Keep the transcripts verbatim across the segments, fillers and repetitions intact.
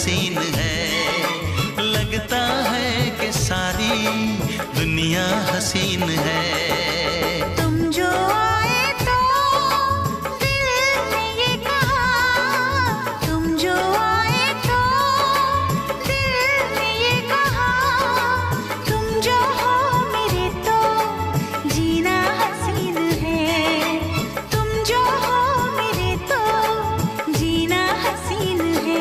हसीन है। लगता है कि सारी दुनिया हसीन है। तुम जो आए तो दिल ने ये कहा, तुम जो आए तो दिल ने ये कहा, तुम जो हो मेरे तो जीना हसीन है। तुम जो हो मेरे तो जीना हसीन है।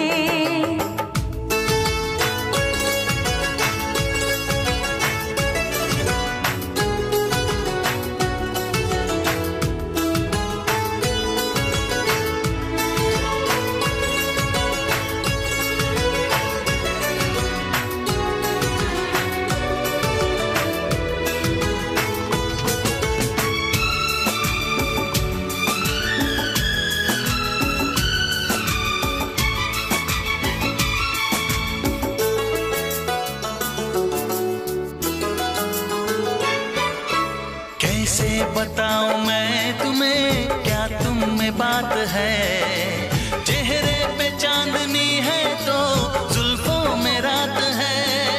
कैसे बताऊं मैं तुम्हें, क्या तुम में बात है। चेहरे पे चांदनी है तो जुल्फों में रात है।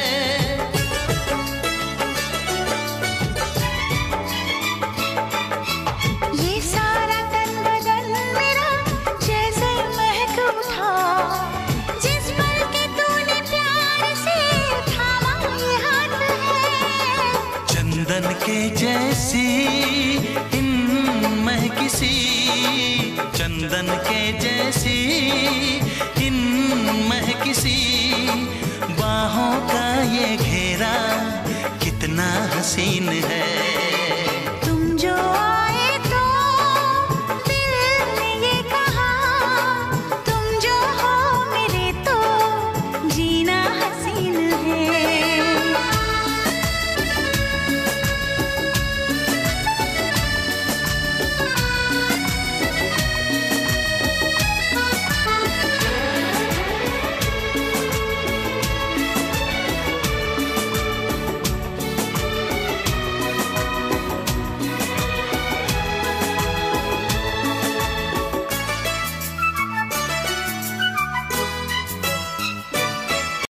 ये सारा तन बदन मेरा जैसे महक उठा, जिस पल के तूने प्यार से थामा ये हाथ है। चंदन के जैसी इन महकिसी, चंदन के जैसी इन महकिसी बाहों का ये घेरा कितना हसीन है।